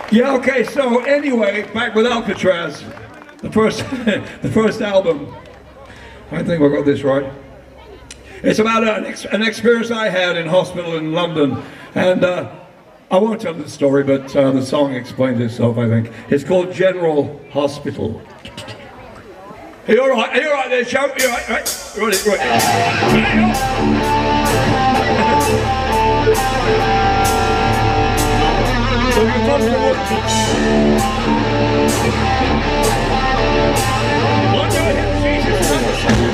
Yeah, okay, so anyway, back with Alcatraz, the first, the first album. I think I got this right. It's about an experience I had in hospital in London, and I won't tell the story, but the song explains itself, I think. It's called General Hospital. Are you all right? Are you all right there, Joe? Are you all right? Right? So you come to one day, Jesus.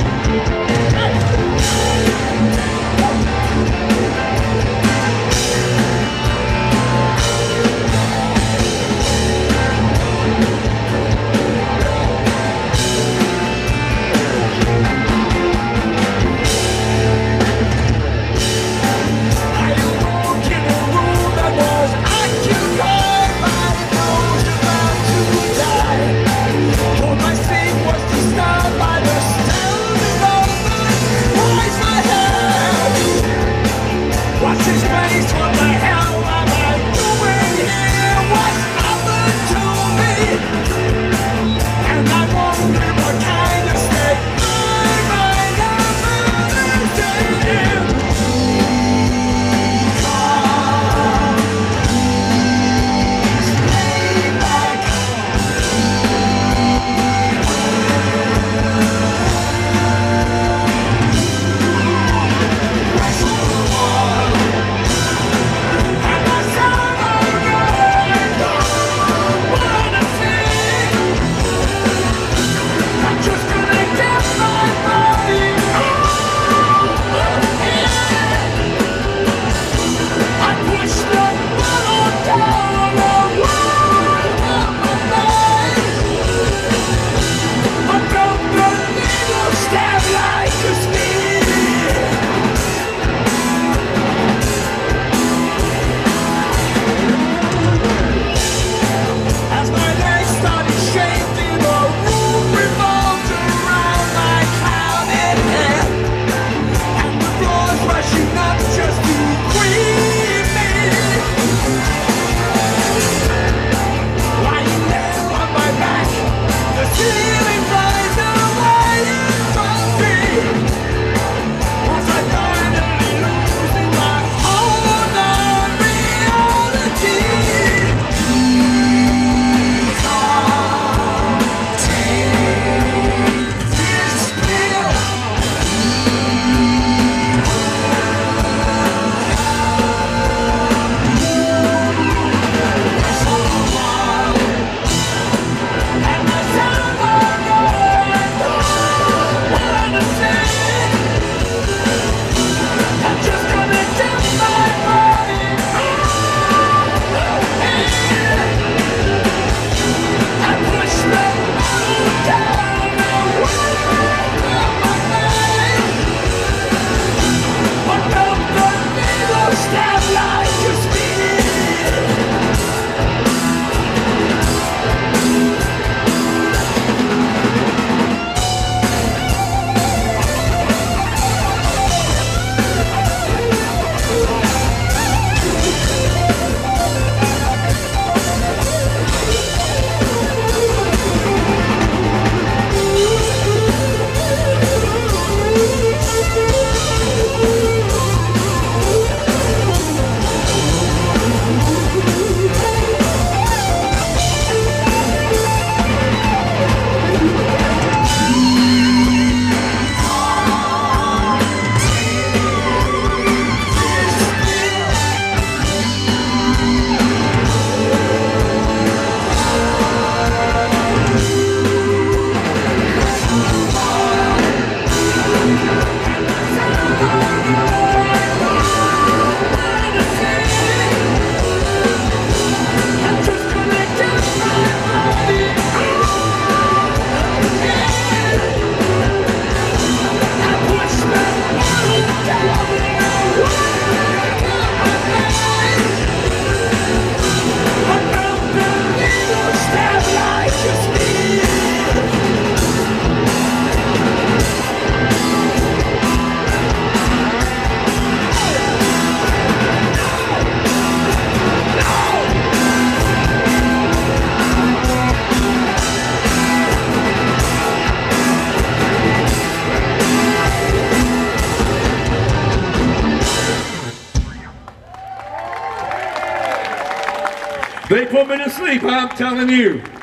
They put me to sleep, I'm telling you.